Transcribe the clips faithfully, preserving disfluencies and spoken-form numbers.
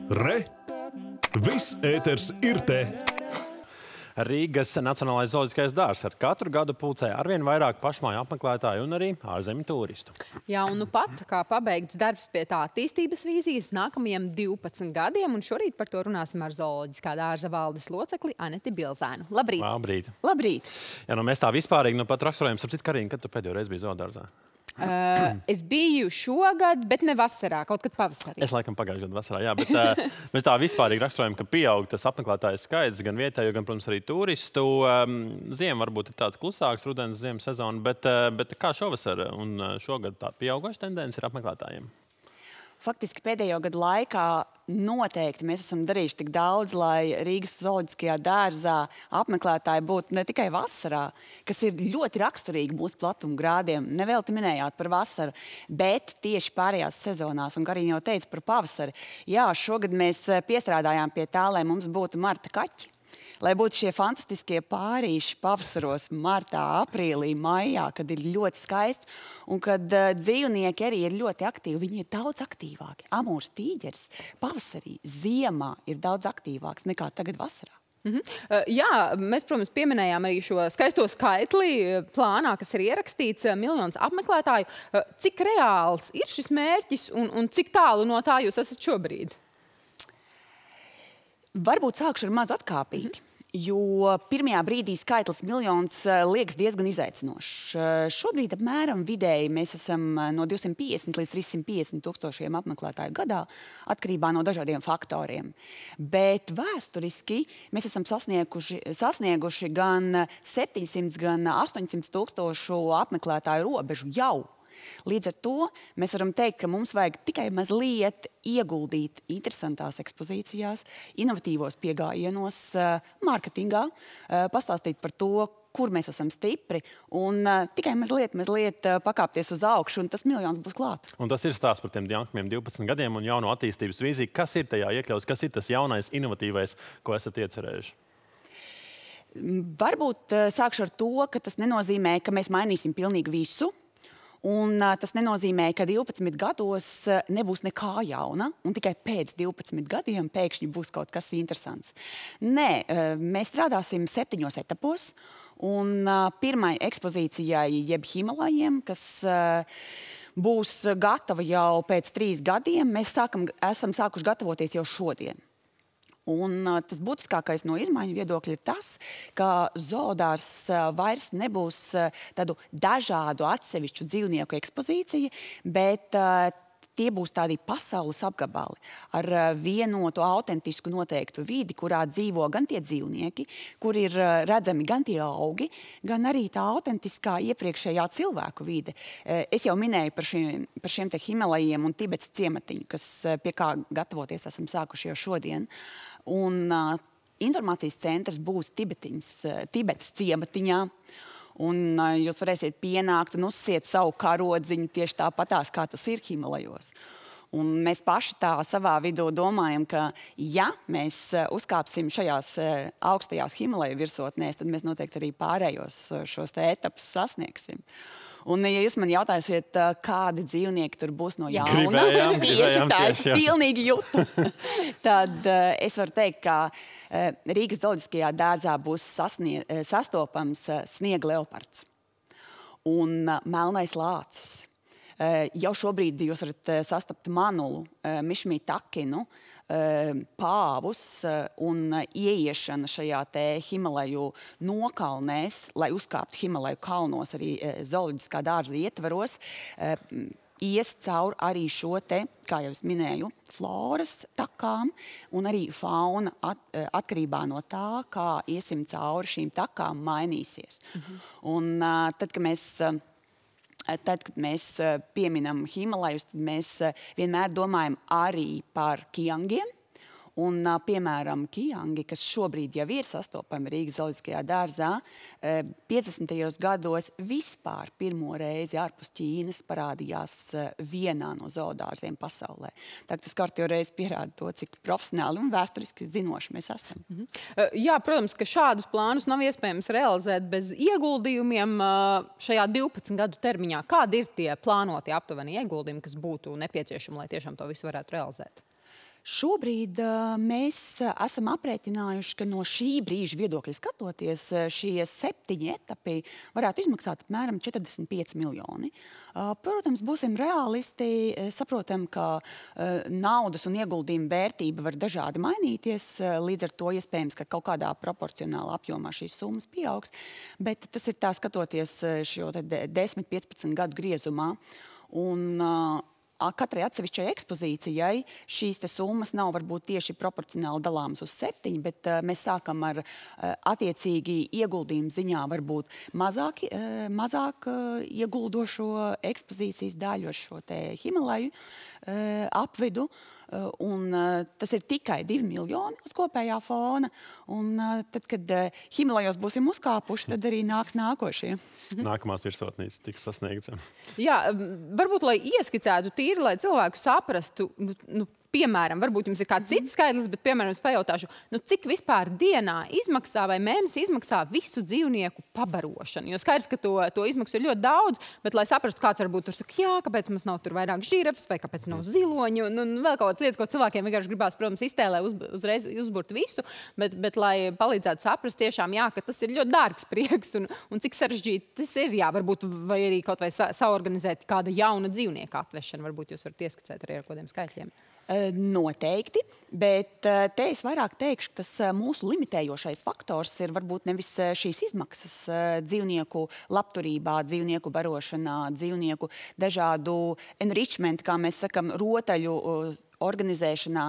Re! Viss ēters ir te! Rīgas Nacionālais zooloģiskais dārzs ar katru gadu pulcē arvien vairāk pašmāju apmeklētāju un arī ārzemju turistu. Jā, un nu pat, kā pabeigts darbs pie tā attīstības vīzijas nākamajiem divpadsmit gadiem, un šorīt par to runāsim ar zooloģiskā dārza valdes locekli Aneti Bilzēnu. Labrīt! Labrīt! Labrīt! Ja nu mēs tā vispārīgi nu pat raksturojam, sapcīt, Karīna, kad tu pēdējo reizi biji zoodārzā? Uh, es biju šogad, bet ne vasarā, kaut kad pavasarī. Es laikam pagājušajā gadu vasarā, jā, bet uh, mēs tā vispārīgi raksturojam, ka pieaug tas apmeklētāju skaits, gan vietējo, gan, protams, arī turistu. Um, Ziema varbūt ir tāds klusāks, rudens ziemas sezona, bet, uh, bet kā šovasar un šogad tā pieaugoša tendence ir apmeklētājiem? Faktiski pēdējo gadu laikā noteikti mēs esam darījuši tik daudz, lai Rīgas zooloģiskajā dārzā apmeklētāji būtu ne tikai vasarā, kas ir ļoti raksturīgi mūsu platumgrādiem, nevelti minējāt par vasaru, bet tieši pārējās sezonās, un Karīna jau teica par pavasari. Jā, šogad mēs piestrādājām pie tā, lai mums būtu marta kaķi. Lai būtu šie fantastiskie pārīši pavasaros, martā, aprīlī, maijā, kad ir ļoti skaists un kad uh, dzīvnieki arī ir ļoti aktīvi. Viņi ir daudz aktīvāki. Amūrs tīģeris pavasarī, ziemā ir daudz aktīvāks nekā tagad vasarā. Mm-hmm. uh, jā, mēs, protams, pieminējām arī šo skaisto skaitli plānā, kas ir ierakstīts uh, miljons apmeklētāju. Uh, cik reāls ir šis mērķis un, un cik tālu no tā jūs esat šobrīd? Varbūt sākšu ar mazu atkāpīti. Jo pirmajā brīdī skaitlis miljons liekas diezgan izaicinošs. Šobrīd apmēram vidēji mēs esam no divsimt piecdesmit līdz trīssimt piecdesmit tūkstošiem apmeklētāju gadā, atkarībā no dažādiem faktoriem. Bet vēsturiski mēs esam sasnieguši, sasnieguši gan septiņsimt, gan astoņsimt tūkstošu apmeklētāju robežu jau. Līdz ar to mēs varam teikt, ka mums vajag tikai mazliet ieguldīt interesantās ekspozīcijās, inovatīvos piegājienos, mārketingā, pastāstīt par to, kur mēs esam stipri, un tikai mazliet, mazliet pakāpties uz augšu, un tas miljons būs klāt. Un tas ir stāsts par tiem nākamajiem divpadsmit gadiem un jauno attīstības vīziju. Kas ir tajā iekļauts? Kas ir tas jaunais, inovatīvais, ko esat iecerējuši? Varbūt sākšu ar to, ka tas nenozīmē, ka mēs mainīsim pilnīgi visu. Un uh, tas nenozīmē, ka divpadsmit gados uh, nebūs nekā jauna, un tikai pēc divpadsmit gadiem pēkšņi būs kaut kas interesants. Nē, uh, mēs strādāsim septiņos etapos, un uh, pirmai ekspozīcijai, jeb Himalajiem, kas uh, būs gatava jau pēc trīs gadiem, mēs sākam, esam sākuši gatavoties jau šodien. Un uh, tas būtiskākais no izmaiņu viedokļa ir tas, ka zoodārzs uh, vairs nebūs uh, tādu dažādu atsevišķu dzīvnieku ekspozīcija, bet uh, tie būs tādi pasaules apgabali ar uh, vienotu, autentisku noteiktu vidi, kurā dzīvo gan tie dzīvnieki, kur ir uh, redzami gan tie augi, gan arī tā autentiskā iepriekšējā cilvēku vide. Uh, es jau minēju par šiem, par šiem te Himalajiem un Tibetas ciematiņu, kas uh, pie kā gatavoties esam sākuši jau šodien. Un uh, informācijas centrs būs Tibetiņas, uh, Tibetas ciematiņā. Un uh, jūs varēsiet pienākt un uzsiet savu karodziņu tieši tāpatās, kā tas ir Himalajos. Un mēs paši tā savā vidū domājam, ka ja mēs uh, uzkāpsim šajās uh, augstajās Himalaju virsotnēs, tad mēs noteikti arī pārējos uh, šos te etapus sasniegsim. Un, ja jūs man jautāsiet, kādi dzīvnieki tur būs no jauna, gribējām, tieši tā, es tieši, pilnīgi jūtu, tad uh, es varu teikt, ka uh, Rīgas zooloģiskajā dārzā būs sasnie, uh, sastopams uh, sniega leopards un uh, melnais lācis. Uh, jau šobrīd jūs varat uh, sastapt manulu, uh, mišmī takinu, pāvus un ieiešana šajā te Himalaju nokalnēs, lai uzkāptu Himalaju kalnos arī zooloģiskā dārza ietvaros, ies cauri arī šo te, kā jau es minēju, floras takām un arī fauna at, atkarībā no tā, kā iesim cauri šīm takām mainīsies. Mhm. Un tad, kad mēs Tad, kad mēs pieminam Himalajus, tad mēs vienmēr domājam arī par kiangiem. Un, piemēram, kiangi, kas šobrīd jau ir sastopami Rīgas zooloģiskajā dārzā, piecdesmitajos gados vispār pirmo reizi ārpus Ķīnas parādījās vienā no zoodārziem pasaulē. Tā tas kārtīgi reiz pierāda to, cik profesionāli un vēsturiski zinoši mēs esam. Mm-hmm. Jā, protams, ka šādus plānus nav iespējams realizēt bez ieguldījumiem šajā divpadsmit gadu termiņā. Kādi ir tie plānotie aptuveni ieguldījumi, kas būtu nepieciešami, lai tiešām to visu varētu realizēt? Šobrīd uh, mēs uh, esam aprēķinājuši, ka no šī brīža viedokļa skatoties, uh, šie septiņi etapi varētu izmaksāt apmēram četrdesmit pieci miljoni. Uh, protams, būsim realisti, saprotam, ka uh, naudas un ieguldījuma vērtība var dažādi mainīties, uh, līdz ar to iespējams, ka kaut kādā proporcionālā apjomā šīs summas pieaugs, bet tas ir tā skatoties šo desmit piecpadsmit gadu griezumā. Un, uh, Katrai atsevišķai ekspozīcijai šīs te summas nav varbūt tieši proporcionāli dalāmas uz septiņi, bet uh, mēs sākam ar uh, attiecīgi ieguldījumu ziņā varbūt mazāk, uh, mazāk uh, ieguldošo ekspozīcijas daļu ar šo te Himalaju uh, apvidu. Uh, un uh, tas ir tikai divi miljoni uz kopējā fona. Un uh, tad, kad uh, Himalajos būsim uzkāpuši, tad arī nāks nākošie. Nākamās virsotnītes tiks sasniegts. Jā, varbūt, lai ieskicētu tīri, lai cilvēku saprastu, nu, nu, piemēram, varbūt jums ir kāds cits skaidrs, bet, piemēram, es pajautāšu, nu, cik vispār dienā izmaksā vai mēnesi izmaksā visu dzīvnieku pabarošanu? Jo skaidrs, ka to, to izmaksu ir ļoti daudz, bet, lai saprastu, kāds varbūt tur saka, jā, kāpēc mums nav tur vairāk žirafas vai kāpēc nav ziloņu, un, un vēl kaut kādas lietas, ko cilvēkiem vienkārši gribās, protams, iztēlē uz, uzreiz uzburt visu, bet, bet, lai palīdzētu saprast tiešām, jā, ka tas ir ļoti dārgs prieks un, un cik sarežģīti tas ir, jā, varbūt, vai arī kaut vai sa saorganizēt kāda jauna dzīvnieka atvešana, varbūt jūs varat ieskicēt arī ar kādiem skaitļiem. Noteikti, bet te es vairāk teikšu, ka tas mūsu limitējošais faktors ir varbūt nevis šīs izmaksas dzīvnieku labturībā, dzīvnieku barošanā, dzīvnieku dažādu enrichment, kā mēs sakam, rotaļu organizēšanā,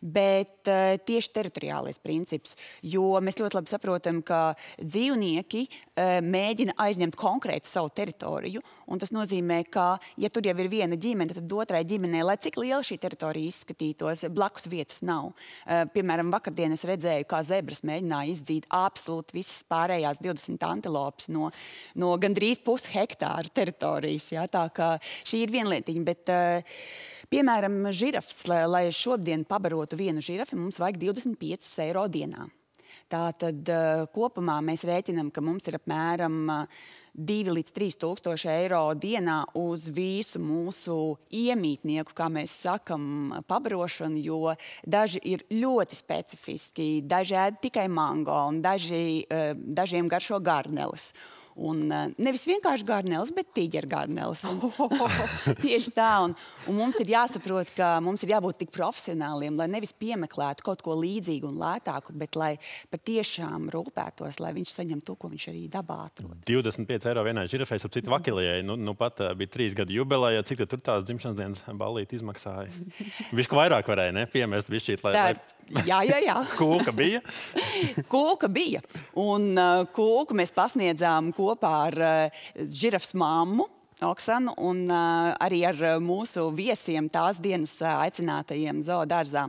bet uh, tieši teritoriālais princips, jo mēs ļoti labi saprotam, ka dzīvnieki uh, mēģina aizņemt konkrētu savu teritoriju, un tas nozīmē, ka, ja tur jau ir viena ģimene, tad otrai ģimenei, lai cik liela šī teritorija izskatītos, blakus vietas nav. Uh, piemēram, vakardien es redzēju, kā zebras mēģināja izdzīt absolūti visas pārējās divdesmit antilopes no, no gandrīz pus hektāra teritorijas. Jā, tā kā šī ir viena lietiņa, bet uh, piemēram, žirafs, lai, lai šodien pabarotu vienu žirafi, mums vajag divdesmit piecus eiro dienā. Tātad uh, kopumā mēs rēķinam, ka mums ir apmēram uh, divi līdz trīs tūkstoši eiro dienā uz visu mūsu iemītnieku, kā mēs sakam, pabarošanu, jo daži ir ļoti specifiski, daži ēd tikai mango un daži, uh, dažiem garšo garneles. Un uh, nevis vienkārši garneles, bet tīģeru garneles. Tieši tā. Un, un mums ir jāsaprot, ka mums ir jābūt tik profesionāliem, lai nevis piemeklētu kaut ko līdzīgu un lētāku, bet lai patiešām rūpētos, lai viņš saņem to, ko viņš arī dabā atrod. divdesmit pieci eiro vienai žirafei, ap citu Vakilijai. Nu, nu pat uh, bija trīs gadu jubileja. Cik tur tās dzimšanas dienas ballīti izmaksāja? Višku vairāk varēja, ne? Piemest bišķīt, lai... Tā, lai... jā, jā, jā. Kūka bija? Kūka bija. Un uh, kūku mēs pasniedzām kopā ar uh, žirafs mammu, Oksanu, un uh, arī ar uh, mūsu viesiem tās dienas uh, aicinātajiem zoodārzā.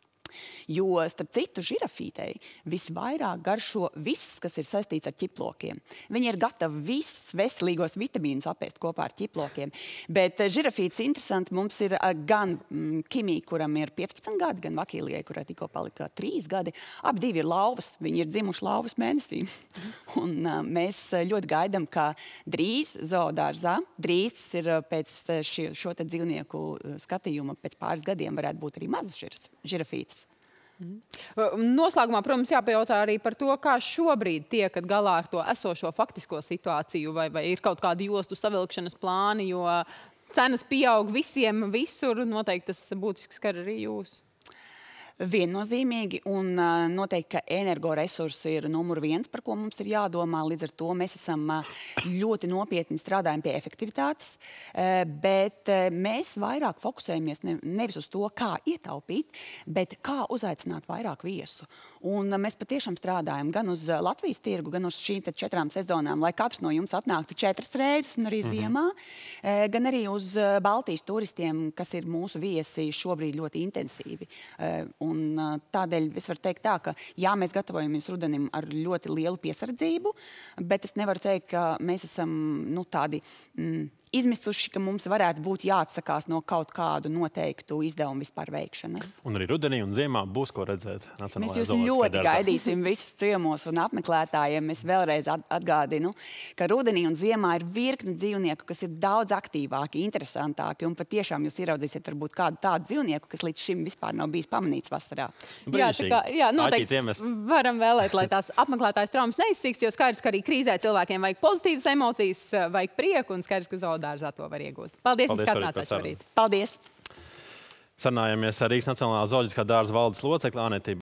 Jo, starp citu, žirafītei visvairāk garšo viss, kas ir saistīts ar ķiplokiem. Viņi ir gatavi visus veselīgos vitamīnus apēst kopā ar ķiplokiem. Bet žirafītes interesanti mums ir gan mm, Kimī, kuram ir piecpadsmit gadi, gan Vakīlijai, kurai tikko palika trīs gadi. Abi divi ir lauvas, viņi ir dzimuši lauvas mēnesī. Un uh, mēs ļoti gaidām, ka drīz zoodārzā, drīz tas ir pēc šī, šo te dzīvnieku skatījuma, pēc pāris gadiem varētu būt arī mazas žirafītes. Noslēgumā, protams, jāpajautā arī par to, kā šobrīd tiekat galā ar to esošo faktisko situāciju, vai, vai ir kaut kādi jostu savilkšanas plāni, jo cenas pieaug visiem visur, noteikti tas būtiski skar arī jūs. Viennozīmīgi, un noteikti, ka energoresursi ir numur viens, par ko mums ir jādomā. Līdz ar to mēs esam ļoti nopietni strādājam pie efektivitātes, bet mēs vairāk fokusējamies nevis uz to, kā ietaupīt, bet kā uzaicināt vairāk viesu. Un mēs patiešām strādājam gan uz Latvijas tirgu, gan uz šīm četrām sezonām, lai katrs no jums atnāktu četras reizes, un arī ziemā, mm-hmm. gan arī uz Baltijas turistiem, kas ir mūsu viesi šobrīd ļoti intensīvi. Un tādēļ es varu teikt tā, ka jā, mēs gatavojamies rudenim ar ļoti lielu piesardzību, bet es nevaru teikt, ka mēs esam nu, tādi mm, izmisuši, ka mums varētu būt jāatsakās no kaut kādu noteiktu izdevumu vispār veikšanas. Un arī rudenī un ziemā būs ko redzēt. Mēs jūs ļoti gaidīsim visus ciemos un apmeklētājiem. Es vēlreiz atgādinu, ka rudenī un ziemā ir virkni dzīvnieku, kas ir daudz aktīvāki, interesantāki, un patiešām jūs ieraudzīsiet varbūt kādu tādu dzīvnieku, kas līdz šim vispār nav bijis pamanīts vasarā. Jā, tā kā, jā, noteikti varam vēlēt, lai tās apmeklētājas traumas neizsīkst, jo skaidrs, ka arī krīzē cilvēkiem vajag pozitīvas emocijas, vajag prieku un skaidrs, ka zoodārzā to var iegūt. Paldies, Paldies jums, ka atnācāt šorīt. Paldies! Sarunājamies ar Rīgas Nacionālā zooloģiskā dārza valdes locekli Aneti